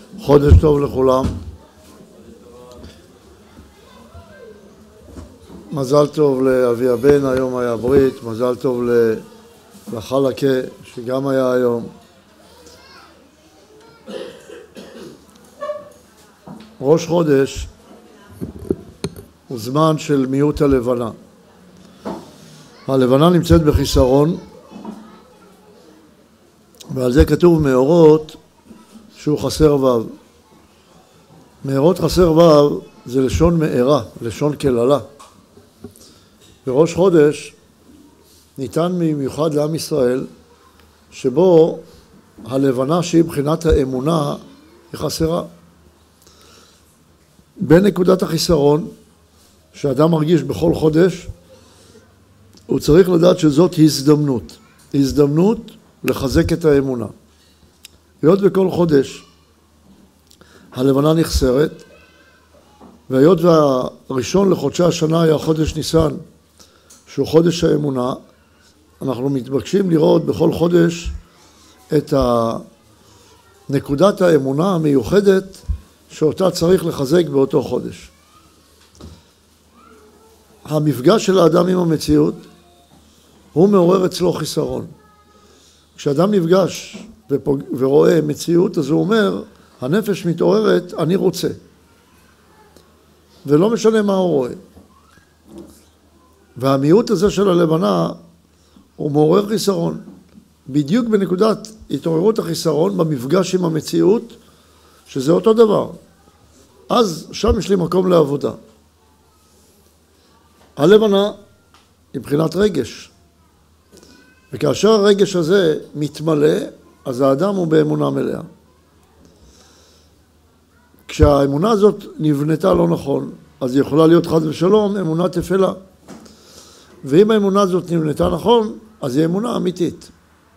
חודש טוב לכולם. מזל טוב לאבי הבן, היום היה ברית. מזל טוב לחלקה שגם היה היום. ראש חודש הוא זמן של מיעוט הלבנה. הלבנה נמצאת בחיסרון, ועל זה כתוב מאורות שהוא חסר וו. מאורות חסר וו זה לשון מארה, לשון כללה. וראש חודש ניתן במיוחד לעם ישראל, שבו הלבנה שהיא מבחינת האמונה היא חסרה. בנקודת החיסרון שאדם מרגיש בכל חודש, הוא צריך לדעת שזאת הזדמנות. הזדמנות לחזק את האמונה. היות בכל חודש הלבנה נחסרת, והיות והראשון לחודשי השנה היה חודש ניסן, שהוא חודש האמונה, אנחנו מתבקשים לראות בכל חודש את נקודת האמונה המיוחדת שאותה צריך לחזק באותו חודש. המפגש של האדם עם המציאות הוא מעורר אצלו חיסרון. כשאדם נפגש ורואה מציאות, אז הוא אומר, הנפש מתעוררת, אני רוצה. ולא משנה מה הוא רואה. והמיעוט הזה של הלבנה הוא מעורר חיסרון. בדיוק בנקודת התעוררות החיסרון, במפגש עם המציאות, שזה אותו דבר. אז שם יש לי מקום לעבודה. הלבנה היא מבחינת רגש. וכאשר הרגש הזה מתמלא, אז האדם הוא באמונה מלאה. כשהאמונה הזאת נבנתה לא נכון, אז היא יכולה להיות חס ושלום אמונה תפלה. ואם האמונה הזאת נבנתה נכון, אז היא אמונה אמיתית.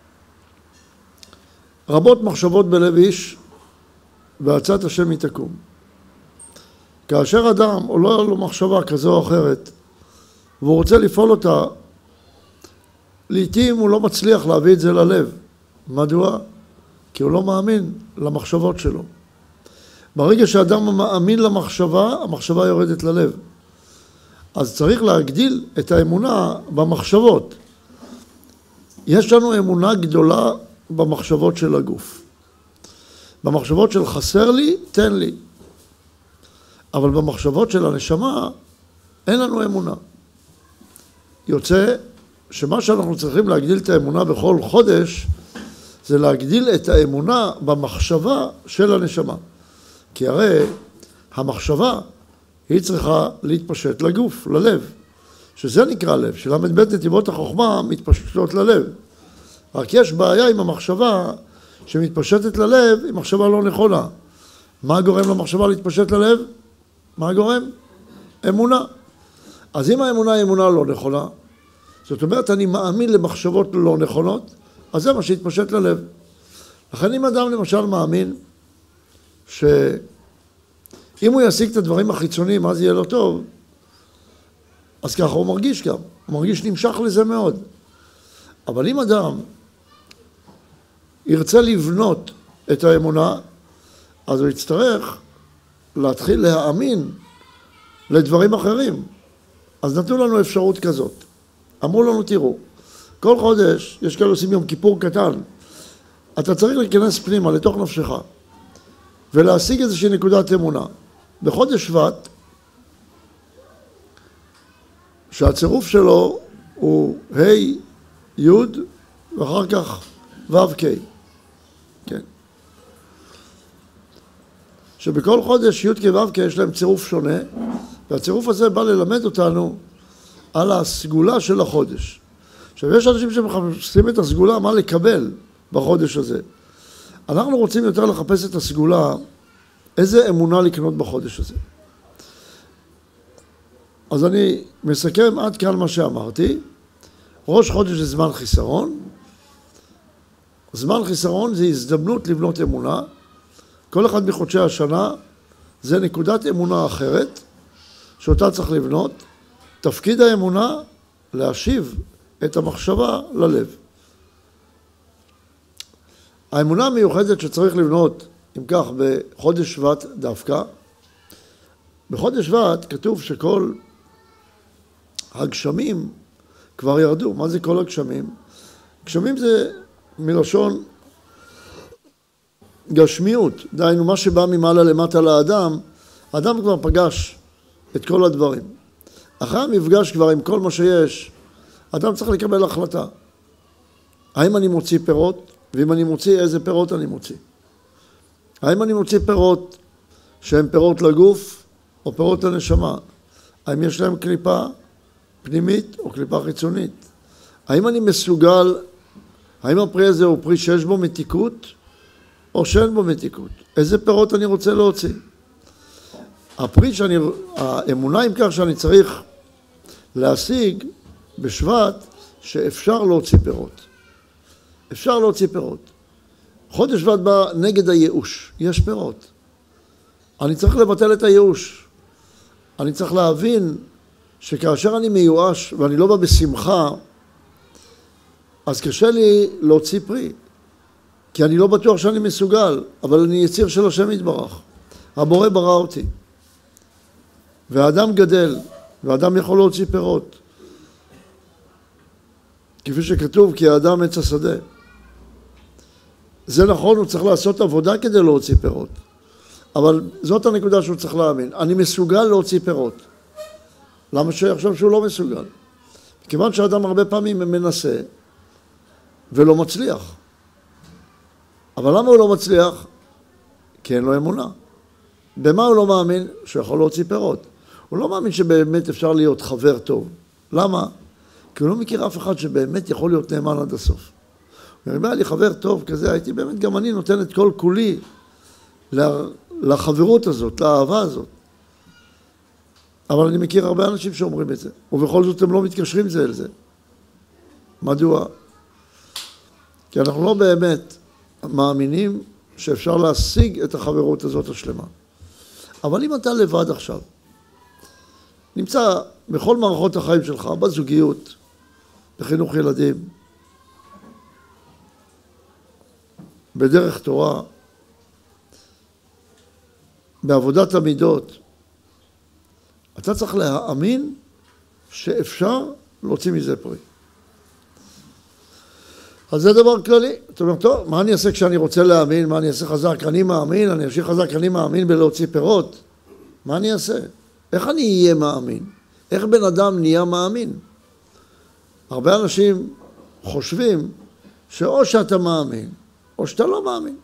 רבות מחשבות בלב איש, ועצת השם היא תקום. כאשר אדם עולה לו מחשבה כזו או אחרת, והוא רוצה לפעול אותה, לעתים הוא לא מצליח להביא את זה ללב. מדוע? כי הוא לא מאמין למחשבות שלו. ברגע שאדם מאמין למחשבה, המחשבה יורדת ללב. אז צריך להגדיל את האמונה במחשבות. יש לנו אמונה גדולה במחשבות של הגוף. במחשבות של חסר לי, תן לי. אבל במחשבות של הנשמה, אין לנו אמונה. יוצא שמה שאנחנו צריכים להגדיל את האמונה בכל חודש, זה להגדיל את האמונה במחשבה של הנשמה. כי הרי המחשבה היא צריכה להתפשט לגוף, ללב. שזה נקרא לב, שלמד בית נתיבות החוכמה מתפשטות ללב. רק יש בעיה עם המחשבה שמתפשטת ללב, היא מחשבה לא נכונה. מה גורם למחשבה להתפשט ללב? מה גורם? אמונה. אז אם האמונה היא אמונה לא נכונה, זאת אומרת אני מאמין למחשבות לא נכונות, אז זה מה שהתפשט ללב. לכן אם אדם למשל מאמין שאם הוא ישיג את הדברים החיצוניים אז יהיה לו טוב, אז ככה הוא מרגיש גם, הוא מרגיש נמשך לזה מאוד. אבל אם אדם ירצה לבנות את האמונה, אז הוא יצטרך להתחיל להאמין לדברים אחרים. אז נתנו לנו אפשרות כזאת. אמרו לנו, תראו, כל חודש יש כאלה עושים יום כיפור קטן. אתה צריך להיכנס פנימה לתוך נפשך ולהשיג איזושהי נקודת אמונה. בחודש שבט, שהצירוף שלו הוא ה' י' ואחר כך ו' ק'. כן. שבכל חודש י' כ' ו' ק' יש להם צירוף שונה, והצירוף הזה בא ללמד אותנו על הסגולה של החודש. עכשיו, יש אנשים שמחפשים את הסגולה, מה לקבל בחודש הזה. אנחנו רוצים יותר לחפש את הסגולה, איזה אמונה לקנות בחודש הזה. אז אני מסכם עד כאן מה שאמרתי. ראש חודש זה זמן חיסרון. זמן חיסרון זה הזדמנות לבנות אמונה. כל אחד מחודשי השנה זה נקודת אמונה אחרת, שאותה צריך לבנות. תפקיד האמונה להשיב את המחשבה ללב. האמונה המיוחדת שצריך לבנות אם כך, בחודש שבט דווקא, בחודש שבט כתוב שכל הגשמים כבר ירדו. מה זה כל הגשמים? גשמים זה מלשון גשמיות, דהיינו מה שבא ממעלה למטה לאדם, האדם כבר פגש את כל הדברים. אחרי המפגש כבר עם כל מה שיש, אדם צריך לקבל החלטה. האם אני מוציא פירות, ואם אני מוציא, איזה פירות אני מוציא? האם אני מוציא פירות שהם פירות לגוף או פירות לנשמה? האם יש להם קליפה פנימית או קליפה חיצונית? האם אני מסוגל, האם הפרי הזה הוא פרי שיש בו מתיקות או שאין בו מתיקות? איזה פירות אני רוצה להוציא? האמונה אם כך שאני צריך להשיג בשבט שאפשר להוציא פירות. אפשר להוציא פירות. חודש שבט בא נגד הייאוש. יש פירות. אני צריך לבטל את הייאוש. אני צריך להבין שכאשר אני מיואש ואני לא בא בשמחה, אז קשה לי להוציא פרי. כי אני לא בטוח שאני מסוגל, אבל אני יציר של השם יתברך. הבורא ברא אותי. והאדם גדל, והאדם יכול להוציא פירות. כפי שכתוב, כי האדם עץ השדה. זה נכון, הוא צריך לעשות עבודה כדי להוציא פירות. אבל זאת הנקודה שהוא צריך להאמין. אני מסוגל להוציא פירות. למה שיחשוב שהוא לא מסוגל? כיוון שהאדם הרבה פעמים מנסה ולא מצליח. אבל למה הוא לא מצליח? כי אין לו אמונה. במה הוא לא מאמין? שהוא יכול להוציא פירות. הוא לא מאמין שבאמת אפשר להיות חבר טוב. למה? כי הוא לא מכיר אף אחד שבאמת יכול להיות נאמן עד הסוף. הוא אומר לי חבר טוב כזה, הייתי באמת גם אני נותן את כל כולי לחברות הזאת, לאהבה הזאת. אבל אני מכיר הרבה אנשים שאומרים את זה, ובכל זאת הם לא מתקשרים זה אל זה. מדוע? כי אנחנו לא באמת מאמינים שאפשר להשיג את החברות הזאת השלמה. אבל אם אתה לבד עכשיו, נמצא בכל מערכות החיים שלך, בזוגיות, בחינוך ילדים, בדרך תורה, בעבודת המידות, אתה צריך להאמין שאפשר להוציא מזה פרי. אז זה דבר כללי. אתה אומר, טוב, מה אני אעשה כשאני רוצה להאמין? מה אני אעשה חזק? אני מאמין, אני אשאיר חזק, אני מאמין בלהוציא פירות. מה אני אעשה? איך אני אהיה מאמין? איך בן אדם נהיה מאמין? הרבה אנשים חושבים שאו שאתה מאמין, או שאתה לא מאמין.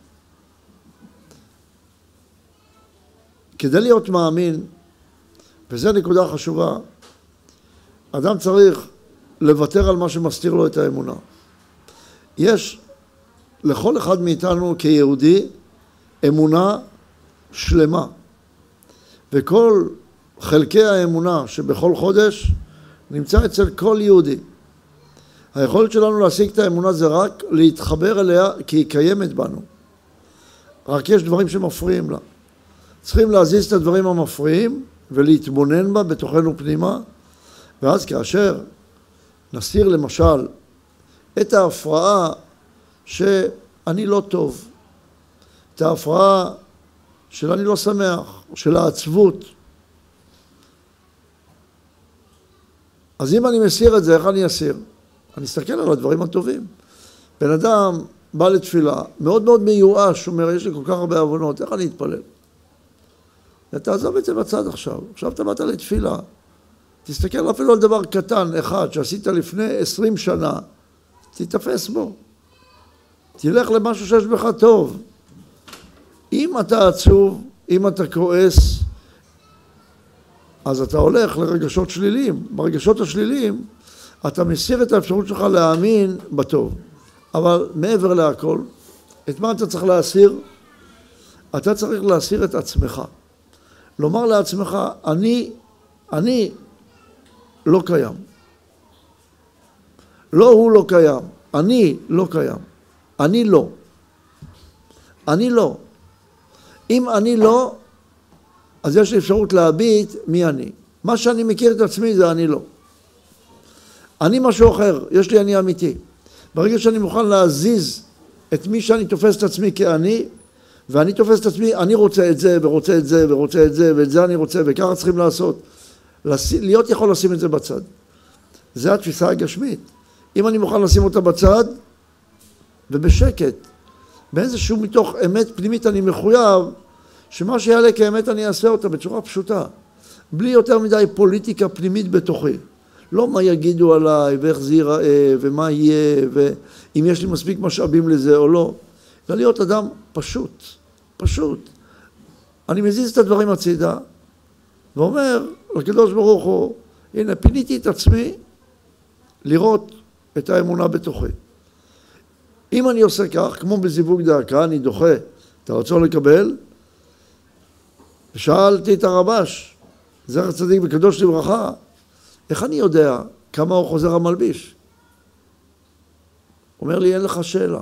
כדי להיות מאמין, וזו נקודה חשובה, אדם צריך לוותר על מה שמסתיר לו את האמונה. יש לכל אחד מאיתנו כיהודי אמונה שלמה, וכל חלקי האמונה שבכל חודש נמצא אצל כל יהודי. היכולת שלנו להשיג את האמונה זה רק להתחבר אליה כי היא קיימת בנו. רק יש דברים שמפריעים לה. צריכים להזיז את הדברים המפריעים ולהתבונן בה בתוכנו פנימה, ואז כאשר נסיר למשל את ההפרעה שאני לא טוב, את ההפרעה של אני לא שמח, של העצבות. אז אם אני מסיר את זה, איך אני אסיר? אני אסתכל על הדברים הטובים. בן אדם בא לתפילה, מאוד מאוד מיואש, הוא אומר, יש לי כל כך הרבה עוונות, איך אני אתפלל? תעזוב את זה בצד עכשיו. עכשיו אתה באת לתפילה, תסתכל אפילו על דבר קטן אחד שעשית לפני 20 שנה, תתפס בו. תלך למשהו שיש בך טוב. אם אתה עצוב, אם אתה כועס, אז אתה הולך לרגשות שליליים. ברגשות השליליים, אתה מסיר את האפשרות שלך להאמין בטוב. אבל מעבר להכל, את מה אתה צריך להסיר? אתה צריך להסיר את עצמך. לומר לעצמך, אני לא קיים. לא הוא לא קיים, אני לא קיים. אני לא. אני לא. אם אני לא, אז יש לי אפשרות להביט מי אני. מה שאני מכיר את עצמי זה אני לא. אני משהו אחר, יש לי אני אמיתי. ברגע שאני מוכן להזיז את מי שאני תופס את עצמי כאני, ואני תופס את עצמי, אני רוצה את זה, ורוצה את זה, ורוצה את זה, ואת זה אני רוצה, וככה צריכים לעשות. להיות יכול לשים את זה בצד. זה התפיסה הגשמית. אם אני מוכן לשים אותה בצד, ובשקט, באיזשהו מתוך אמת פנימית אני מחויב, שמה שיעלה כאמת אני אעשה אותה בצורה פשוטה. בלי יותר מדי פוליטיקה פנימית בתוכי. לא מה יגידו עליי, ואיך זה ייראה, ומה יהיה, ואם יש לי מספיק משאבים לזה או לא. אלא להיות אדם פשוט, פשוט. אני מזיז את הדברים הצידה, ואומר לקדוש ברוך הוא, הנה, פיניתי את עצמי לראות את האמונה בתוכי. אם אני עושה כך, כמו בזיווג דאקה, אני דוחה את הרצון לקבל, ושאלתי את הרבש, זכר צדיק וקדוש לברכה, איך אני יודע כמה הוא חוזר המלביש? אומר לי, אין לך שאלה.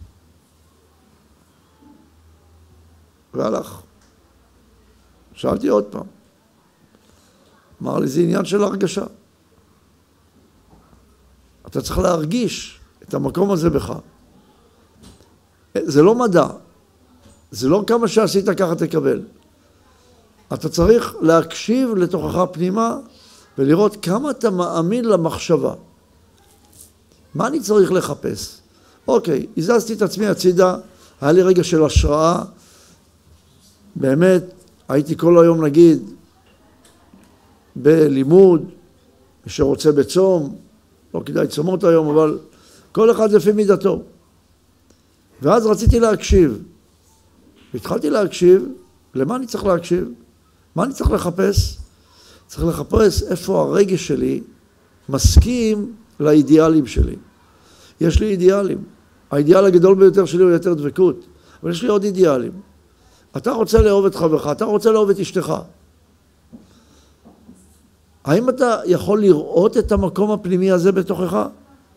והלך. שאלתי עוד פעם. אמר לי, זה עניין של הרגשה. אתה צריך להרגיש את המקום הזה בך. זה לא מדע. זה לא כמה שעשית ככה תקבל. אתה צריך להקשיב לתוכך פנימה ולראות כמה אתה מאמין למחשבה. מה אני צריך לחפש? אוקיי, הזזתי את עצמי הצידה, היה לי רגע של השראה. באמת, הייתי כל היום נגיד בלימוד, מי שרוצה בצום, לא כדאי צומות היום, אבל כל אחד לפי מידתו. ואז רציתי להקשיב. והתחלתי להקשיב, למה אני צריך להקשיב? מה אני צריך לחפש? צריך לחפש איפה הרגש שלי מסכים לאידיאלים שלי. יש לי אידיאלים. האידיאל הגדול ביותר שלי הוא יותר דבקות, אבל יש לי עוד אידיאלים. אתה רוצה לאהוב את חברך, אתה רוצה לאהוב את אשתך. האם אתה יכול לראות את המקום הפנימי הזה בתוכך?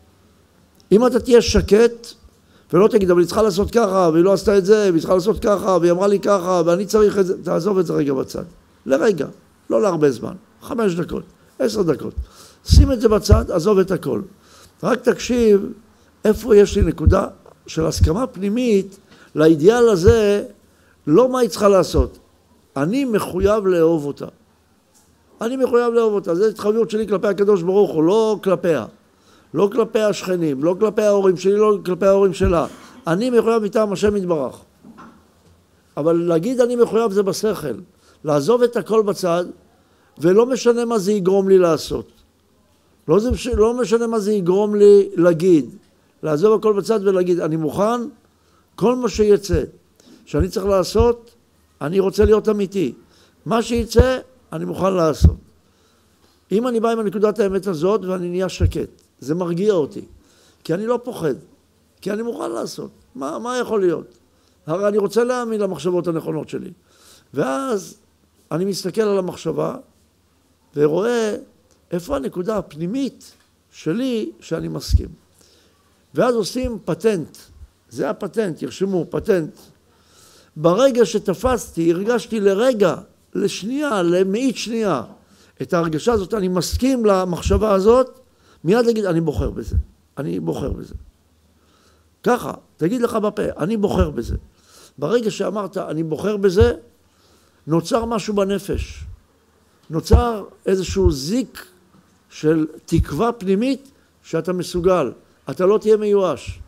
אם אתה תהיה שקט ולא תגיד, אבל היא צריכה לעשות ככה, והיא לא עשתה את זה, והיא צריכה לעשות ככה, והיא אמרה לי ככה, ואני צריך את זה, תעזוב את זה רגע בצד. לרגע, לא להרבה זמן, 5 דקות, 10 דקות. שים את זה בצד, עזוב את הכל. רק תקשיב איפה יש לי נקודה של הסכמה פנימית לאידיאל הזה, לא מה היא צריכה לעשות. אני מחויב לאהוב אותה. אני מחויב לאהוב אותה. זו התחייבות שלי כלפי הקדוש ברוך הוא, לא כלפיה. לא כלפי השכנים, לא כלפי ההורים שלי, לא כלפי ההורים שלה. אני מחויב מטעם השם יתברך. אבל להגיד אני מחויב זה בשכל. לעזוב את הכל בצד, ולא משנה מה זה יגרום לי לעשות. לא משנה מה זה יגרום לי להגיד. לעזוב הכל בצד ולהגיד, אני מוכן, כל מה שיצא, שאני צריך לעשות, אני רוצה להיות אמיתי. מה שיצא, אני מוכן לעשות. אם אני בא עם הנקודת האמת הזאת ואני נהיה שקט, זה מרגיע אותי. כי אני לא פוחד. כי אני מוכן לעשות. מה יכול להיות? הרי אני רוצה להאמין למחשבות הנכונות שלי. ואז אני מסתכל על המחשבה ורואה איפה הנקודה הפנימית שלי שאני מסכים. ואז עושים פטנט. זה הפטנט, ירשמו פטנט. ברגע שתפסתי, הרגשתי לרגע, לשנייה, למאית שנייה, את ההרגשה הזאת, אני מסכים למחשבה הזאת, מיד להגיד, אני בוחר בזה. אני בוחר בזה. ככה, תגיד לך בפה, אני בוחר בזה. ברגע שאמרת, אני בוחר בזה, נוצר משהו בנפש. נוצר איזשהו זיק של תקווה פנימית שאתה מסוגל. אתה לא תהיה מיואש.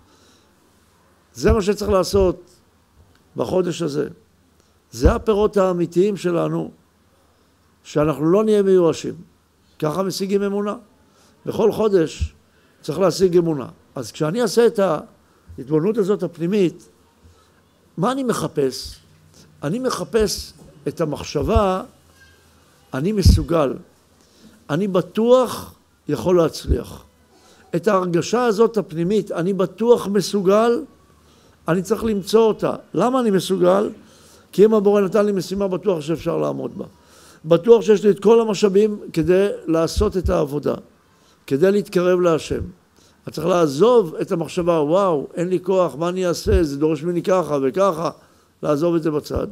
זה מה שצריך לעשות בחודש הזה. זה הפירות האמיתיים שלנו, שאנחנו לא נהיה מיואשים. ככה משיגים אמונה. בכל חודש צריך להשיג אמונה. אז כשאני אעשה את ההתבוננות הזאת הפנימית, מה אני מחפש? אני מחפש את המחשבה, אני מסוגל. אני בטוח יכול להצליח. את ההרגשה הזאת הפנימית, אני בטוח מסוגל, אני צריך למצוא אותה. למה אני מסוגל? כי אם הבורא נתן לי משימה, בטוח שאפשר לעמוד בה. בטוח שיש לי את כל המשאבים כדי לעשות את העבודה, כדי להתקרב להשם. אני צריך לעזוב את המחשבה, וואו, אין לי כוח, מה אני אעשה? זה דורש ממני ככה וככה, לעזוב את זה בצד.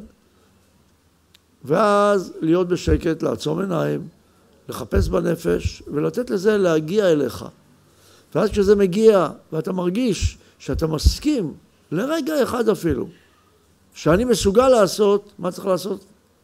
ואז להיות בשקט, לעצום עיניים, לחפש בנפש ולתת לזה להגיע אליך. ואז כשזה מגיע ואתה מרגיש שאתה מסכים לרגע אחד אפילו, שאני מסוגל לעשות, מה צריך לעשות?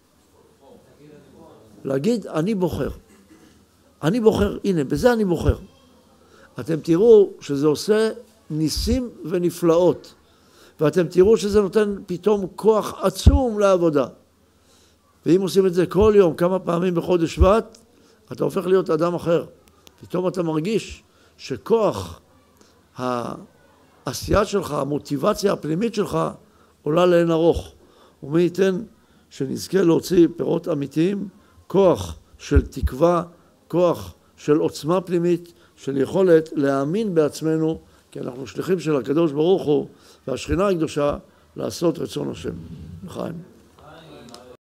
להגיד, אני בוחר. אני בוחר, הנה, בזה אני בוחר. אתם תראו שזה עושה ניסים ונפלאות, ואתם תראו שזה נותן פתאום כוח עצום לעבודה. ואם עושים את זה כל יום, כמה פעמים בחודש שבט, אתה הופך להיות אדם אחר. פתאום אתה מרגיש שכוח העשייה שלך, המוטיבציה הפנימית שלך, עולה לאין ארוך. ומי ייתן שנזכה להוציא פירות אמיתיים, כוח של תקווה, כוח של עוצמה פנימית, של יכולת להאמין בעצמנו, כי אנחנו שליחים של הקדוש ברוך הוא והשכינה הקדושה לעשות רצון השם. לחיים.